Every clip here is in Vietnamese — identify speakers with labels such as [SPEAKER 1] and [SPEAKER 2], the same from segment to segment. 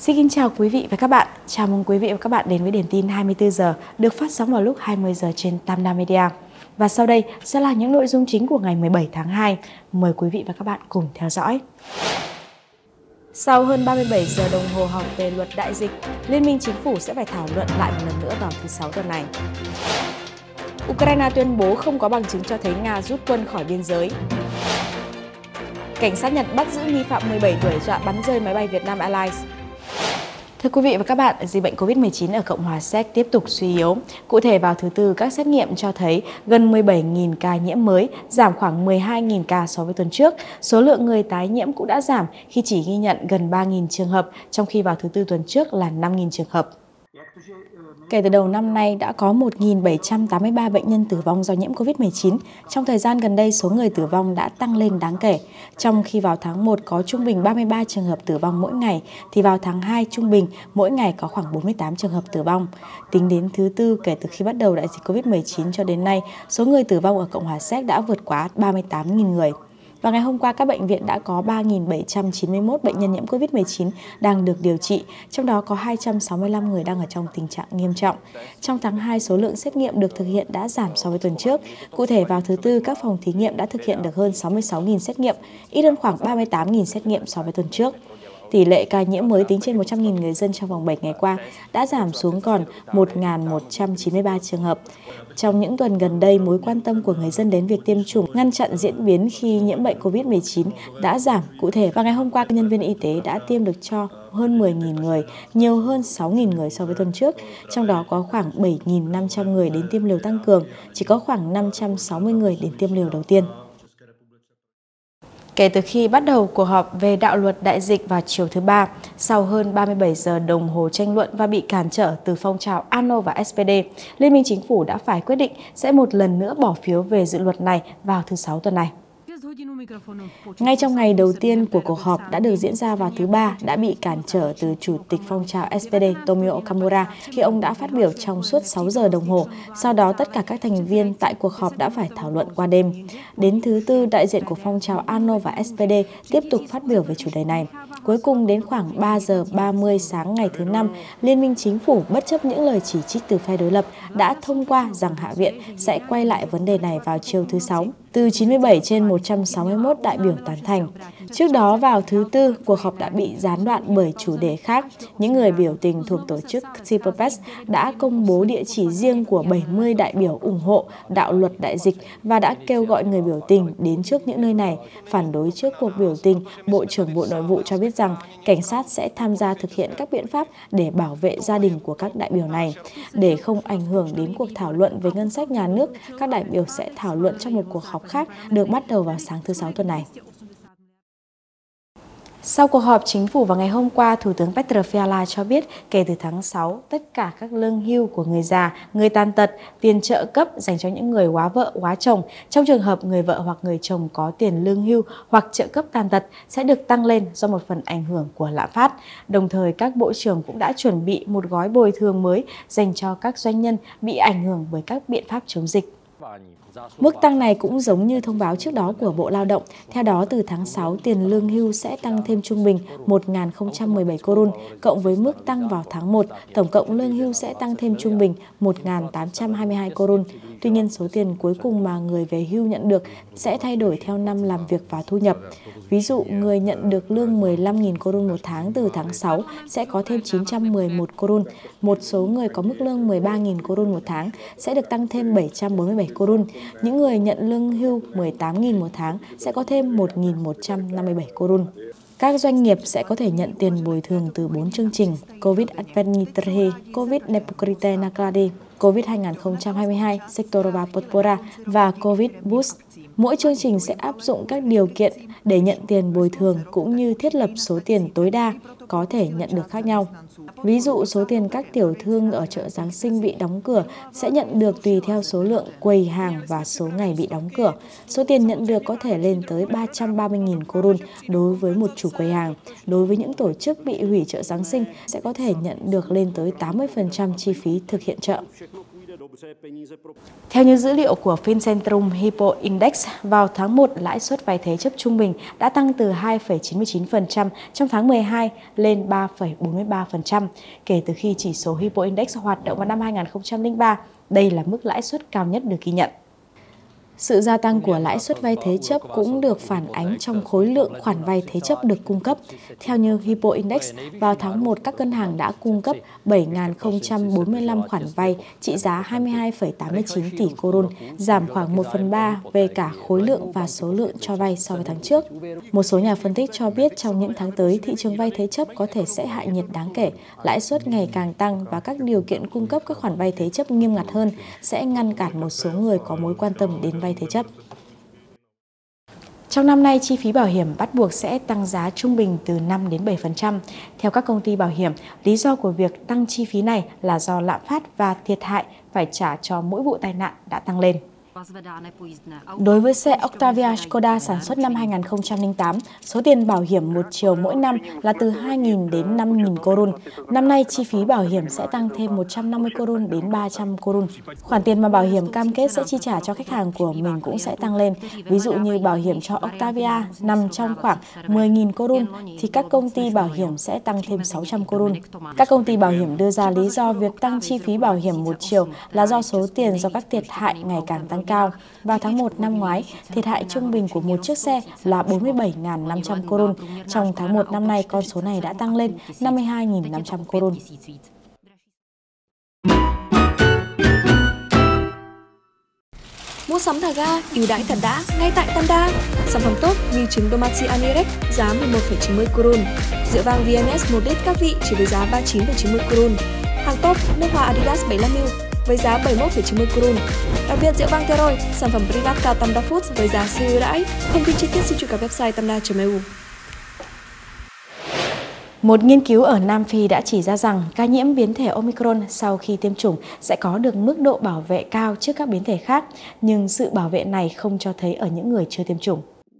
[SPEAKER 1] Xin kính chào quý vị và các bạn. Chào mừng quý vị và các bạn đến với Điểm tin 24 giờ được phát sóng vào lúc 20 giờ trên Tam Đa Media. Và sau đây sẽ là những nội dung chính của ngày 17 tháng 2. Mời quý vị và các bạn cùng theo dõi. Sau hơn 37 giờ đồng hồ họp về luật đại dịch, Liên minh Chính phủ sẽ phải thảo luận lại một lần nữa vào thứ Sáu tuần này. Ukraine tuyên bố không có bằng chứng cho thấy Nga rút quân khỏi biên giới. Cảnh sát Nhật bắt giữ nghi phạm 17 tuổi dọa bắn rơi máy bay Vietnam Airlines. Thưa quý vị và các bạn, dịch bệnh COVID-19 ở Cộng hòa Séc tiếp tục suy yếu. Cụ thể vào thứ Tư, các xét nghiệm cho thấy gần 17.000 ca nhiễm mới, giảm khoảng 12.000 ca so với tuần trước. Số lượng người tái nhiễm cũng đã giảm khi chỉ ghi nhận gần 3.000 trường hợp, trong khi vào thứ Tư tuần trước là 5.000 trường hợp. Kể từ đầu năm nay, đã có 1.783 bệnh nhân tử vong do nhiễm COVID-19. Trong thời gian gần đây, số người tử vong đã tăng lên đáng kể. Trong khi vào tháng 1 có trung bình 33 trường hợp tử vong mỗi ngày, thì vào tháng 2 trung bình mỗi ngày có khoảng 48 trường hợp tử vong. Tính đến thứ Tư, kể từ khi bắt đầu đại dịch COVID-19 cho đến nay, số người tử vong ở Cộng hòa Séc đã vượt quá 38.000 người. Và ngày hôm qua, các bệnh viện đã có 3.791 bệnh nhân nhiễm COVID-19 đang được điều trị, trong đó có 265 người đang ở trong tình trạng nghiêm trọng. Trong tháng 2, số lượng xét nghiệm được thực hiện đã giảm so với tuần trước. Cụ thể, vào thứ Tư, các phòng thí nghiệm đã thực hiện được hơn 66.000 xét nghiệm, ít hơn khoảng 38.000 xét nghiệm so với tuần trước. Tỷ lệ ca nhiễm mới tính trên 100.000 người dân trong vòng 7 ngày qua đã giảm xuống còn 1.193 trường hợp. Trong những tuần gần đây, mối quan tâm của người dân đến việc tiêm chủng ngăn chặn diễn biến khi nhiễm bệnh COVID-19 đã giảm. Cụ thể, vào ngày hôm qua, các nhân viên y tế đã tiêm được cho hơn 10.000 người, nhiều hơn 6.000 người so với tuần trước. Trong đó có khoảng 7.500 người đến tiêm liều tăng cường, chỉ có khoảng 560 người đến tiêm liều đầu tiên. Kể từ khi bắt đầu cuộc họp về đạo luật đại dịch vào chiều thứ Ba, sau hơn 37 giờ đồng hồ tranh luận và bị cản trở từ phong trào ANO và SPD, Liên minh Chính phủ đã phải quyết định sẽ một lần nữa bỏ phiếu về dự luật này vào thứ Sáu tuần này. Ngay trong ngày đầu tiên của cuộc họp đã được diễn ra vào thứ Ba đã bị cản trở từ Chủ tịch phong trào SPD Tomio Okamura khi ông đã phát biểu trong suốt 6 giờ đồng hồ. Sau đó, tất cả các thành viên tại cuộc họp đã phải thảo luận qua đêm. Đến thứ Tư, đại diện của phong trào ANO và SPD tiếp tục phát biểu về chủ đề này. Cuối cùng, đến khoảng 3 giờ 30 sáng ngày thứ Năm, Liên minh Chính phủ bất chấp những lời chỉ trích từ phe đối lập đã thông qua rằng Hạ viện sẽ quay lại vấn đề này vào chiều thứ Sáu. Từ 97 trên 161 đại biểu tán thành. Trước đó, vào thứ Tư, cuộc họp đã bị gián đoạn bởi chủ đề khác. Những người biểu tình thuộc tổ chức Cipopes đã công bố địa chỉ riêng của 70 đại biểu ủng hộ đạo luật đại dịch và đã kêu gọi người biểu tình đến trước những nơi này. Phản đối trước cuộc biểu tình, Bộ trưởng Bộ Nội vụ cho biết rằng cảnh sát sẽ tham gia thực hiện các biện pháp để bảo vệ gia đình của các đại biểu này. Để không ảnh hưởng đến cuộc thảo luận về ngân sách nhà nước, các đại biểu sẽ thảo luận trong một cuộc họp khác được bắt đầu vào sáng thứ Sáu tuần này. Sau cuộc họp chính phủ vào ngày hôm qua, Thủ tướng Petr Fiala cho biết kể từ tháng 6, tất cả các lương hưu của người già, người tàn tật, tiền trợ cấp dành cho những người góa vợ, góa chồng, trong trường hợp người vợ hoặc người chồng có tiền lương hưu hoặc trợ cấp tàn tật sẽ được tăng lên do một phần ảnh hưởng của lạm phát. Đồng thời, các bộ trưởng cũng đã chuẩn bị một gói bồi thường mới dành cho các doanh nhân bị ảnh hưởng bởi các biện pháp chống dịch. Mức tăng này cũng giống như thông báo trước đó của Bộ Lao động. Theo đó, từ tháng 6, tiền lương hưu sẽ tăng thêm trung bình 1.017 korun, cộng với mức tăng vào tháng 1, tổng cộng lương hưu sẽ tăng thêm trung bình 1.822 korun. Tuy nhiên, số tiền cuối cùng mà người về hưu nhận được sẽ thay đổi theo năm làm việc và thu nhập. Ví dụ, người nhận được lương 15.000 korun một tháng từ tháng 6 sẽ có thêm 911 korun. Một số người có mức lương 13.000 korun một tháng sẽ được tăng thêm 747 korun. Những người nhận lương hưu 18.000 một tháng sẽ có thêm 1.157 korun. Các doanh nghiệp sẽ có thể nhận tiền bồi thường từ 4 chương trình COVID Adventure, COVID Nepokrite Nakladi, COVID 2022, Sektorova Podpora và COVID Boost. Mỗi chương trình sẽ áp dụng các điều kiện để nhận tiền bồi thường cũng như thiết lập số tiền tối đa có thể nhận được khác nhau. Ví dụ, số tiền các tiểu thương ở chợ Giáng sinh bị đóng cửa sẽ nhận được tùy theo số lượng quầy hàng và số ngày bị đóng cửa. Số tiền nhận được có thể lên tới 330.000 korun đối với một chủ quầy hàng. Đối với những tổ chức bị hủy chợ Giáng sinh sẽ có thể nhận được lên tới 80% chi phí thực hiện chợ. Theo như dữ liệu của Fincentrum Hypo Index, vào tháng 1, lãi suất vay thế chấp trung bình đã tăng từ 2,99% trong tháng 12 lên 3,43% kể từ khi chỉ số Hypo Index hoạt động vào năm 2003. Đây là mức lãi suất cao nhất được ghi nhận. Sự gia tăng của lãi suất vay thế chấp cũng được phản ánh trong khối lượng khoản vay thế chấp được cung cấp. Theo như Hypo Index, vào tháng 1, các ngân hàng đã cung cấp 7.045 khoản vay trị giá 22,89 tỷ coron, giảm khoảng 1/3 về cả khối lượng và số lượng cho vay so với tháng trước. Một số nhà phân tích cho biết trong những tháng tới, thị trường vay thế chấp có thể sẽ hạ nhiệt đáng kể, lãi suất ngày càng tăng và các điều kiện cung cấp các khoản vay thế chấp nghiêm ngặt hơn sẽ ngăn cản một số người có mối quan tâm đến vay thế chấp. Trong năm nay, chi phí bảo hiểm bắt buộc sẽ tăng giá trung bình từ 5 đến 7%. Theo các công ty bảo hiểm, lý do của việc tăng chi phí này là do lạm phát và thiệt hại phải trả cho mỗi vụ tai nạn đã tăng lên. Đối với xe Octavia Škoda sản xuất năm 2008, số tiền bảo hiểm một chiều mỗi năm là từ 2.000 đến 5.000 coron. Năm nay, chi phí bảo hiểm sẽ tăng thêm 150 coron đến 300 coron. Khoản tiền mà bảo hiểm cam kết sẽ chi trả cho khách hàng của mình cũng sẽ tăng lên. Ví dụ như bảo hiểm cho Octavia nằm trong khoảng 10.000 coron, thì các công ty bảo hiểm sẽ tăng thêm 600 coron. Các công ty bảo hiểm đưa ra lý do việc tăng chi phí bảo hiểm một chiều là do số tiền do các thiệt hại ngày càng tăng cao. Vào tháng 1 năm ngoái, thiệt hại trung bình của một chiếc xe là 47.500 coron. Trong tháng 1 năm nay, con số này đã tăng lên 52.500 coron.
[SPEAKER 2] Mua sắm thả ga, ưu đãi thật đã, ngay tại Tam Đa. Sản phẩm tốt như trứng Domaci Anirec giá 11,90 coron, rượu vang VMS một lít các vị chỉ với giá 39,90 coron. Hàng top nước hoa Adidas 75ml với giá 71,90 coron. Đặc biệt rượu vang Teroi, sản phẩm Privatka Tam Đa Foods với giá siêu ưu đãi. Thông tin chi tiết xin truy cập website tamda.eu.
[SPEAKER 1] Một nghiên cứu ở Nam Phi đã chỉ ra rằng ca nhiễm biến thể Omicron sau khi tiêm chủng sẽ có được mức độ bảo vệ cao trước các biến thể khác, nhưng sự bảo vệ này không cho thấy ở những người chưa tiêm chủng.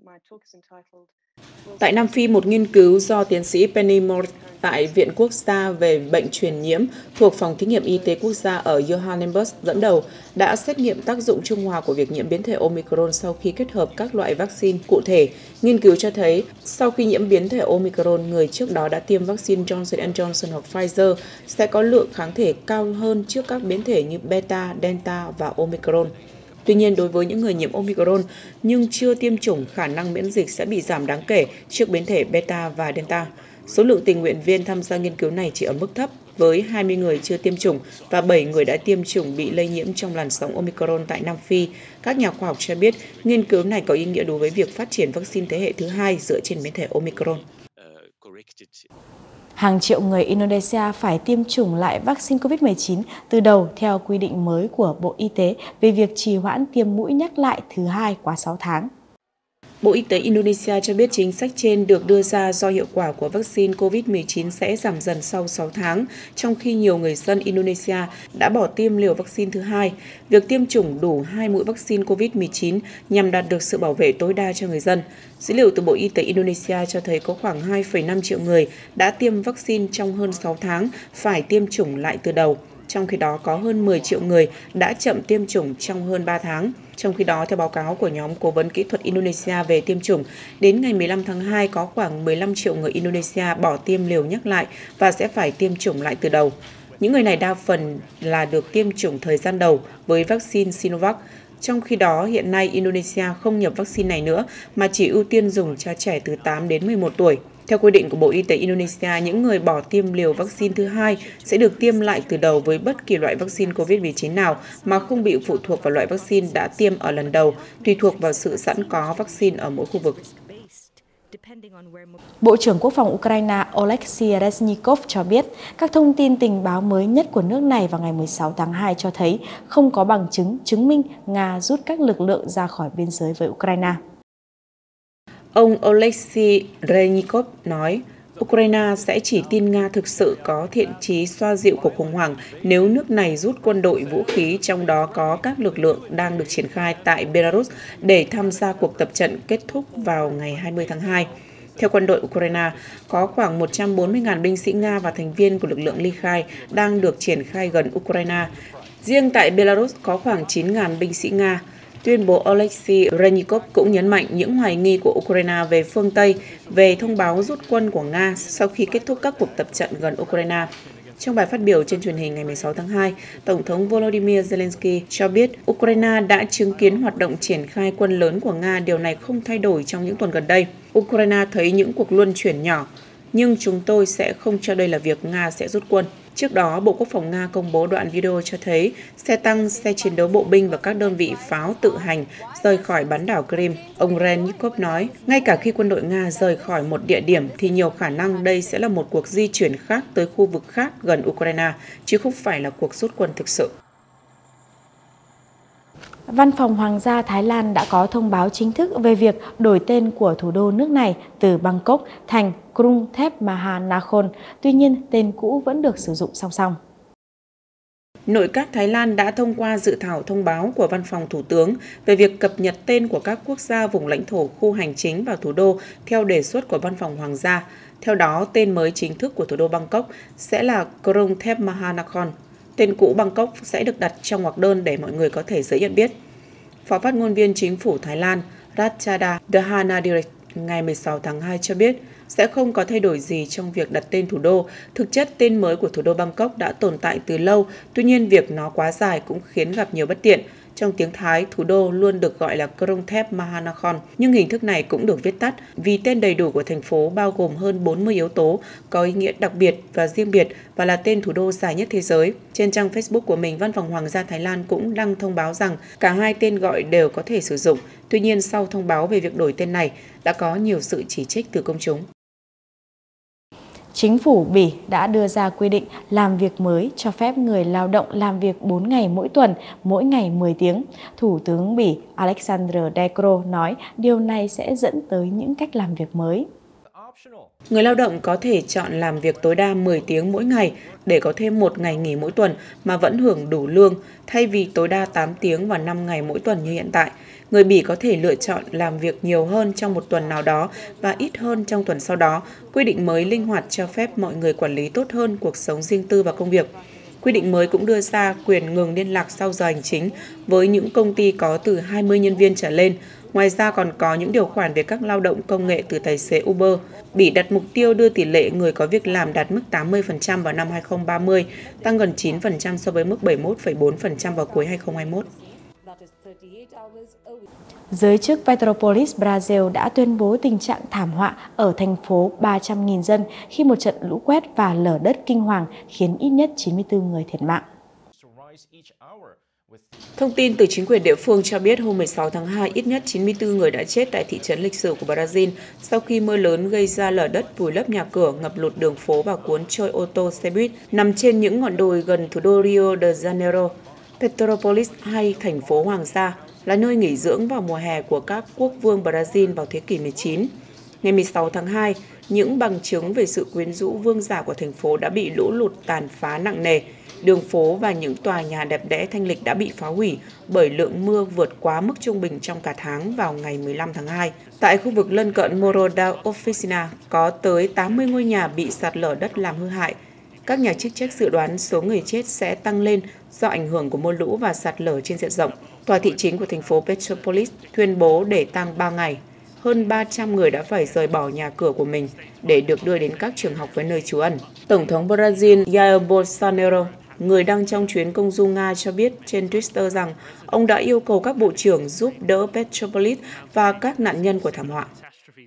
[SPEAKER 3] Tại Nam Phi, một nghiên cứu do tiến sĩ Penny Moore tại Viện Quốc gia về bệnh truyền nhiễm thuộc Phòng Thí nghiệm Y tế Quốc gia ở Johannesburg dẫn đầu đã xét nghiệm tác dụng trung hòa của việc nhiễm biến thể Omicron sau khi kết hợp các loại vaccine cụ thể. Nghiên cứu cho thấy, sau khi nhiễm biến thể Omicron, người trước đó đã tiêm vaccine Johnson & Johnson hoặc Pfizer sẽ có lượng kháng thể cao hơn trước các biến thể như Beta, Delta và Omicron. Tuy nhiên, đối với những người nhiễm Omicron nhưng chưa tiêm chủng, khả năng miễn dịch sẽ bị giảm đáng kể trước biến thể Beta và Delta. Số lượng tình nguyện viên tham gia nghiên cứu này chỉ ở mức thấp, với 20 người chưa tiêm chủng và 7 người đã tiêm chủng bị lây nhiễm trong làn sóng Omicron tại Nam Phi. Các nhà khoa học cho biết nghiên cứu này có ý nghĩa đối với việc phát triển vaccine thế hệ thứ hai dựa trên biến thể Omicron.
[SPEAKER 1] Hàng triệu người Indonesia phải tiêm chủng lại vaccine COVID-19 từ đầu theo quy định mới của Bộ Y tế về việc trì hoãn tiêm mũi nhắc lại thứ hai quá 6 tháng.
[SPEAKER 3] Bộ Y tế Indonesia cho biết chính sách trên được đưa ra do hiệu quả của vaccine COVID-19 sẽ giảm dần sau 6 tháng, trong khi nhiều người dân Indonesia đã bỏ tiêm liều vaccine thứ hai. Việc tiêm chủng đủ 2 mũi vaccine COVID-19 nhằm đạt được sự bảo vệ tối đa cho người dân. Dữ liệu từ Bộ Y tế Indonesia cho thấy có khoảng 2,5 triệu người đã tiêm vaccine trong hơn 6 tháng phải tiêm chủng lại từ đầu. Trong khi đó, có hơn 10 triệu người đã chậm tiêm chủng trong hơn 3 tháng. Trong khi đó, theo báo cáo của nhóm cố vấn kỹ thuật Indonesia về tiêm chủng, đến ngày 15 tháng 2 có khoảng 15 triệu người Indonesia bỏ tiêm liều nhắc lại và sẽ phải tiêm chủng lại từ đầu. Những người này đa phần là được tiêm chủng thời gian đầu với vaccine Sinovac. Trong khi đó, hiện nay Indonesia không nhập vaccine này nữa mà chỉ ưu tiên dùng cho trẻ từ 8 đến 11 tuổi. Theo quy định của Bộ Y tế Indonesia, những người bỏ tiêm liều vaccine thứ hai sẽ được tiêm lại từ đầu với bất kỳ loại vaccine COVID-19 nào mà không bị phụ thuộc vào loại vaccine đã tiêm ở lần đầu, tùy thuộc vào sự sẵn có vaccine ở mỗi khu vực.
[SPEAKER 1] Bộ trưởng Quốc phòng Ukraine Oleksiy Reznikov cho biết các thông tin tình báo mới nhất của nước này vào ngày 16 tháng 2 cho thấy không có bằng chứng chứng minh Nga rút các lực lượng ra khỏi biên giới với Ukraine.
[SPEAKER 3] Ông Oleksiy Reznikov nói, Ukraine sẽ chỉ tin Nga thực sự có thiện chí xoa dịu cuộc khủng hoảng nếu nước này rút quân đội vũ khí, trong đó có các lực lượng đang được triển khai tại Belarus để tham gia cuộc tập trận kết thúc vào ngày 20 tháng 2. Theo quân đội Ukraine, có khoảng 140.000 binh sĩ Nga và thành viên của lực lượng ly khai đang được triển khai gần Ukraine. Riêng tại Belarus có khoảng 9.000 binh sĩ Nga. Tuyên bố Oleksiy Reznikov cũng nhấn mạnh những hoài nghi của Ukraine về phương Tây về thông báo rút quân của Nga sau khi kết thúc các cuộc tập trận gần Ukraine. Trong bài phát biểu trên truyền hình ngày 16 tháng 2, Tổng thống Volodymyr Zelensky cho biết Ukraine đã chứng kiến hoạt động triển khai quân lớn của Nga, điều này không thay đổi trong những tuần gần đây. Ukraine thấy những cuộc luân chuyển nhỏ, nhưng chúng tôi sẽ không cho đây là việc Nga sẽ rút quân. Trước đó, Bộ Quốc phòng Nga công bố đoạn video cho thấy xe tăng, xe chiến đấu bộ binh và các đơn vị pháo tự hành rời khỏi bán đảo Crimea. Ông Reznikov nói, ngay cả khi quân đội Nga rời khỏi một địa điểm thì nhiều khả năng đây sẽ là một cuộc di chuyển khác tới khu vực khác gần Ukraine, chứ không phải là cuộc rút quân thực sự.
[SPEAKER 1] Văn phòng Hoàng gia Thái Lan đã có thông báo chính thức về việc đổi tên của thủ đô nước này từ Bangkok thành Krung Thep Maha Nakhon, tuy nhiên tên cũ vẫn được sử dụng song song.
[SPEAKER 3] Nội các Thái Lan đã thông qua dự thảo thông báo của Văn phòng Thủ tướng về việc cập nhật tên của các quốc gia vùng lãnh thổ khu hành chính vào thủ đô theo đề xuất của Văn phòng Hoàng gia. Theo đó, tên mới chính thức của thủ đô Bangkok sẽ là Krung Thep Maha Nakhon. Tên cũ Bangkok sẽ được đặt trong ngoặc đơn để mọi người có thể dễ nhận biết. Phó phát ngôn viên chính phủ Thái Lan Ratchada Dhanadirak ngày 16 tháng 2 cho biết sẽ không có thay đổi gì trong việc đặt tên thủ đô. Thực chất, tên mới của thủ đô Bangkok đã tồn tại từ lâu, tuy nhiên việc nó quá dài cũng khiến gặp nhiều bất tiện. Trong tiếng Thái, thủ đô luôn được gọi là Krung Thep Maha Nakhon, nhưng hình thức này cũng được viết tắt vì tên đầy đủ của thành phố bao gồm hơn 40 yếu tố, có ý nghĩa đặc biệt và riêng biệt và là tên thủ đô dài nhất thế giới. Trên trang Facebook của mình, Văn phòng Hoàng gia Thái Lan cũng đăng thông báo rằng cả hai tên gọi đều có thể sử dụng. Tuy nhiên, sau thông báo về việc đổi tên này, đã có nhiều sự chỉ trích từ công chúng.
[SPEAKER 1] Chính phủ Bỉ đã đưa ra quy định làm việc mới cho phép người lao động làm việc 4 ngày mỗi tuần, mỗi ngày 10 tiếng. Thủ tướng Bỉ Alexander De Croo nói điều này sẽ dẫn tới những cách làm việc mới.
[SPEAKER 3] Người lao động có thể chọn làm việc tối đa 10 tiếng mỗi ngày để có thêm 1 ngày nghỉ mỗi tuần mà vẫn hưởng đủ lương, thay vì tối đa 8 tiếng và 5 ngày mỗi tuần như hiện tại. Người Bỉ có thể lựa chọn làm việc nhiều hơn trong một tuần nào đó và ít hơn trong tuần sau đó. Quy định mới linh hoạt cho phép mọi người quản lý tốt hơn cuộc sống riêng tư và công việc. Quy định mới cũng đưa ra quyền ngừng liên lạc sau giờ hành chính với những công ty có từ 20 nhân viên trở lên. Ngoài ra còn có những điều khoản về các lao động công nghệ từ tài xế Uber. Bỉ đặt mục tiêu đưa tỷ lệ người có việc làm đạt mức 80% vào năm 2030, tăng gần 9% so với mức 71,4% vào cuối 2021.
[SPEAKER 1] Giới chức Petropolis, Brazil đã tuyên bố tình trạng thảm họa ở thành phố 300.000 dân khi một trận lũ quét và lở đất kinh hoàng khiến ít nhất 94 người thiệt mạng.
[SPEAKER 3] Thông tin từ chính quyền địa phương cho biết hôm 16 tháng 2, ít nhất 94 người đã chết tại thị trấn lịch sử của Brazil sau khi mưa lớn gây ra lở đất vùi lấp nhà cửa, ngập lụt đường phố và cuốn trôi ô tô xe buýt nằm trên những ngọn đồi gần thủ đô Rio de Janeiro. Petropolis hay thành phố Hoàng gia là nơi nghỉ dưỡng vào mùa hè của các quốc vương Brazil vào thế kỷ 19. Ngày 16 tháng 2, những bằng chứng về sự quyến rũ vương giả của thành phố đã bị lũ lụt tàn phá nặng nề. Đường phố và những tòa nhà đẹp đẽ thanh lịch đã bị phá hủy bởi lượng mưa vượt quá mức trung bình trong cả tháng vào ngày 15 tháng 2. Tại khu vực lân cận Morro da Oficina, có tới 80 ngôi nhà bị sạt lở đất làm hư hại. Các nhà chức trách dự đoán số người chết sẽ tăng lên do ảnh hưởng của mưa lũ và sạt lở trên diện rộng. Tòa thị chính của thành phố Petropolis tuyên bố để tang 3 ngày. Hơn 300 người đã phải rời bỏ nhà cửa của mình để được đưa đến các trường học với nơi trú ẩn. Tổng thống Brazil Jair Bolsonaro, người đang trong chuyến công du Nga, cho biết trên Twitter rằng ông đã yêu cầu các bộ trưởng giúp đỡ Petropolis và các nạn nhân của thảm họa.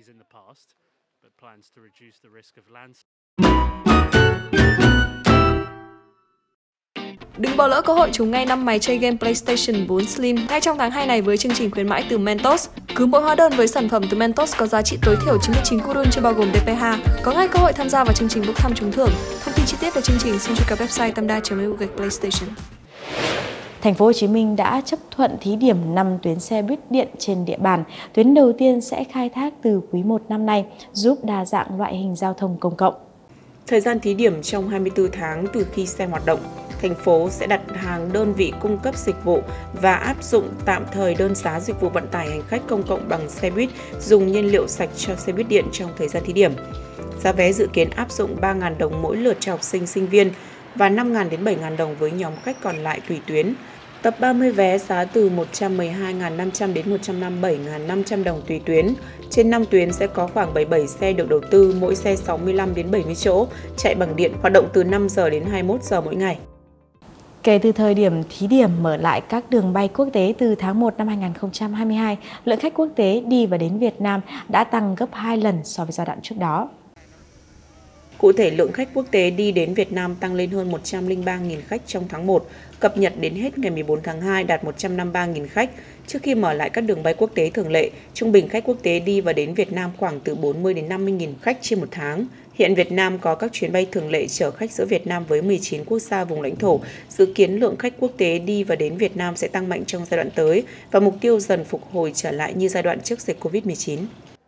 [SPEAKER 2] Đừng bỏ lỡ cơ hội trúng ngay 5 máy chơi game PlayStation 4 Slim ngay trong tháng 2 này với chương trình khuyến mãi từ Mentos. Cứ mỗi hóa đơn với sản phẩm từ Mentos có giá trị tối thiểu 99 kurun chưa bao gồm DPH, có ngay cơ hội tham gia vào chương trình bốc thăm trúng thưởng. Thông tin chi tiết về chương trình xin truy cập website tamda.eu/PlayStation.
[SPEAKER 1] Thành phố Hồ Chí Minh đã chấp thuận thí điểm 5 tuyến xe buýt điện trên địa bàn. Tuyến đầu tiên sẽ khai thác từ quý 1 năm nay, giúp đa dạng loại hình giao thông công cộng.
[SPEAKER 3] Thời gian thí điểm trong 24 tháng từ khi xe hoạt động. Thành phố sẽ đặt hàng đơn vị cung cấp dịch vụ và áp dụng tạm thời đơn giá dịch vụ vận tải hành khách công cộng bằng xe buýt dùng nhiên liệu sạch cho xe buýt điện trong thời gian thí điểm. Giá vé dự kiến áp dụng 3.000 đồng mỗi lượt cho học sinh, sinh viên. và 5.000 đến 7.000 đồng với nhóm khách còn lại tùy tuyến. Tập 30 vé giá từ 112.500 đến 157.500 đồng tùy tuyến. Trên 5 tuyến sẽ có khoảng 77 xe được đầu tư, mỗi xe 65 đến 70 chỗ, chạy bằng điện, hoạt động từ 5 giờ đến 21 giờ mỗi ngày.
[SPEAKER 1] Kể từ thời điểm thí điểm mở lại các đường bay quốc tế từ tháng 1 năm 2022, lượng khách quốc tế đi và đến Việt Nam đã tăng gấp 2 lần so với giai đoạn trước đó.
[SPEAKER 3] Cụ thể, lượng khách quốc tế đi đến Việt Nam tăng lên hơn 103.000 khách trong tháng 1, cập nhật đến hết ngày 14 tháng 2 đạt 153.000 khách. Trước khi mở lại các đường bay quốc tế thường lệ, trung bình khách quốc tế đi và đến Việt Nam khoảng từ 40 đến 50.000 khách trên một tháng. Hiện Việt Nam có các chuyến bay thường lệ chở khách giữa Việt Nam với 19 quốc gia vùng lãnh thổ. Dự kiến lượng khách quốc tế đi và đến Việt Nam sẽ tăng mạnh trong giai đoạn tới và mục tiêu dần phục hồi trở lại như giai đoạn trước dịch Covid-19.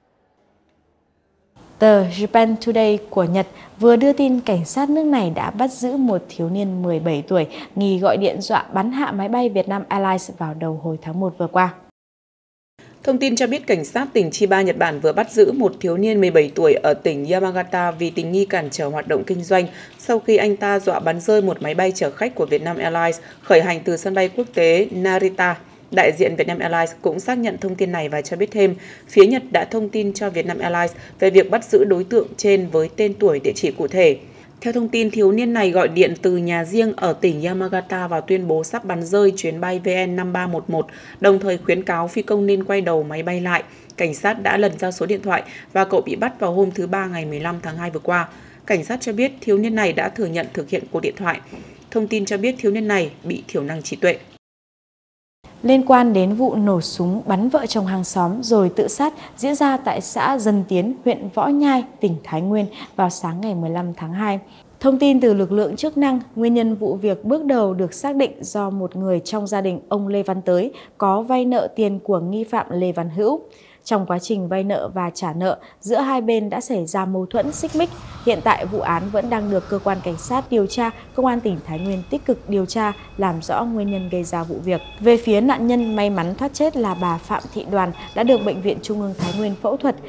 [SPEAKER 1] Tờ Japan Today của Nhật vừa đưa tin cảnh sát nước này đã bắt giữ một thiếu niên 17 tuổi nghi gọi điện dọa bắn hạ máy bay Vietnam Airlines vào đầu hồi tháng 1 vừa qua.
[SPEAKER 3] Thông tin cho biết cảnh sát tỉnh Chiba, Nhật Bản vừa bắt giữ một thiếu niên 17 tuổi ở tỉnh Yamagata vì tình nghi cản trở hoạt động kinh doanh sau khi anh ta dọa bắn rơi một máy bay chở khách của Vietnam Airlines khởi hành từ sân bay quốc tế Narita. Đại diện Vietnam Airlines cũng xác nhận thông tin này và cho biết thêm, phía Nhật đã thông tin cho Vietnam Airlines về việc bắt giữ đối tượng trên với tên tuổi, địa chỉ cụ thể. Theo thông tin, thiếu niên này gọi điện từ nhà riêng ở tỉnh Yamagata và tuyên bố sắp bắn rơi chuyến bay VN5311, đồng thời khuyến cáo phi công nên quay đầu máy bay lại. Cảnh sát đã lần ra số điện thoại và cậu bị bắt vào hôm thứ Ba ngày 15 tháng 2 vừa qua. Cảnh sát cho biết thiếu niên này đã thừa nhận thực hiện cuộc điện thoại. Thông tin cho biết thiếu niên này bị thiểu năng trí tuệ.
[SPEAKER 1] Liên quan đến vụ nổ súng bắn vợ chồng hàng xóm rồi tự sát diễn ra tại xã Dân Tiến, huyện Võ Nhai, tỉnh Thái Nguyên vào sáng ngày 15 tháng 2. Thông tin từ lực lượng chức năng, nguyên nhân vụ việc bước đầu được xác định do một người trong gia đình ông Lê Văn Tới có vay nợ tiền của nghi phạm Lê Văn Hữu. Trong quá trình vay nợ và trả nợ, giữa hai bên đã xảy ra mâu thuẫn xích mích. Hiện tại vụ án vẫn đang được cơ quan cảnh sát điều tra, Công an tỉnh Thái Nguyên tích cực điều tra, làm rõ nguyên nhân gây ra vụ việc. Về phía nạn nhân may mắn thoát chết là bà Phạm Thị Đoàn đã được Bệnh viện Trung ương Thái Nguyên phẫu thuật.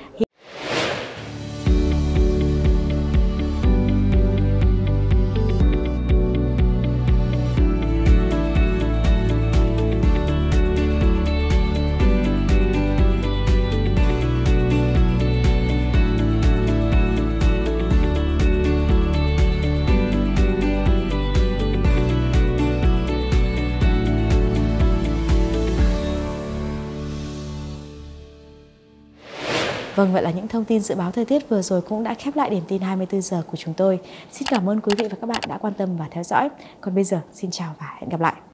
[SPEAKER 1] Vâng, vậy là những thông tin dự báo thời tiết vừa rồi cũng đã khép lại điểm tin 24 giờ của chúng tôi. Xin cảm ơn quý vị và các bạn đã quan tâm và theo dõi. Còn bây giờ, xin chào và hẹn gặp lại.